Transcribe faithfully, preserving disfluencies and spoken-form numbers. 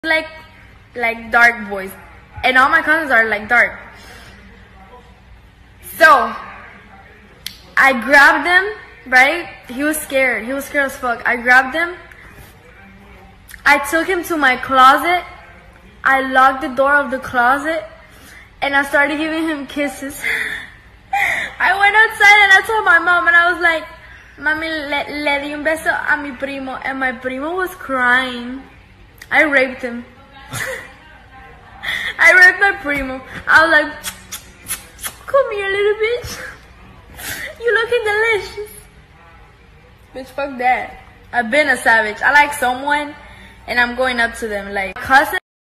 like like dark boys, and all my cousins are like dark. So I grabbed him, right? He was scared. He was scared as fuck. I grabbed him. I took him to my closet. I locked the door of the closet, and I started giving him kisses. I went outside and I told my mom, and I was like, "Mami, le, le di un beso a mi primo," and my primo was crying. I raped him. I raped my primo. I was like, "Come here, little bitch. You looking delicious." Bitch, fuck that. I've been a savage. I like someone, and I'm going up to them. Like, cousin